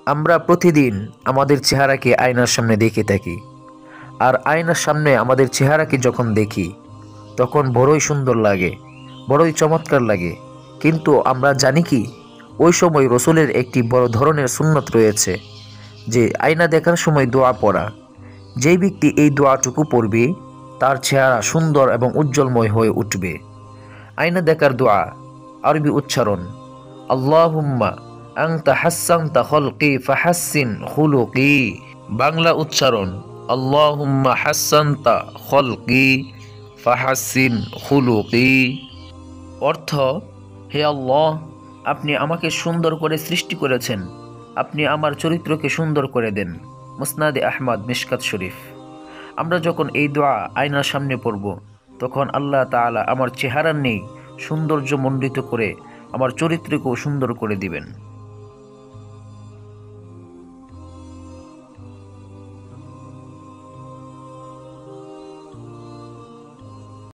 আমরা প্রতিদিন আমাদের চেহারাকে আয়নার সামনে দেখে থাকি। আর আয়নার সামনে আমাদের চেহারাকে যখন দেখি তখন বড়ই সুন্দর লাগে, বড়ই চমৎকার লাগে। কিন্তু আমরা জানি কি, ওই সময় রসুলের একটি বড় ধরনের সুন্নত রয়েছে, যে আয়না দেখার সময় দোয়া পড়া। যেই ব্যক্তি এই দোয়াটুকু পড়বে তার চেহারা সুন্দর এবং উজ্জ্বলময় হয়ে উঠবে। আয়না দেখার দোয়া, আরবি উচ্চারণ আল্লাহুম্মা আনতা হাসসানতা খলকি ফাহাসসিন খুলুকি। বাংলা উচ্চারণ আল্লাহুম্মা হাসসানতা খলকি ফাহাসসিন খুলুকি। অর্থ, হে আল্লাহ, আপনি আমাকে সুন্দর করে সৃষ্টি করেছেন, আপনি আমার চরিত্রকে সুন্দর করে দেন। মুসনাদে আহমদ, মিশকাত শরীফ। আমরা যখন এই দোয়া আয়নার সামনে পড়ব, তখন আল্লাহ তাআলা আমার চেহারার নেই সৌন্দর্য মণ্ডিত করে আমার চরিত্রকেও সুন্দর করে দিবেন।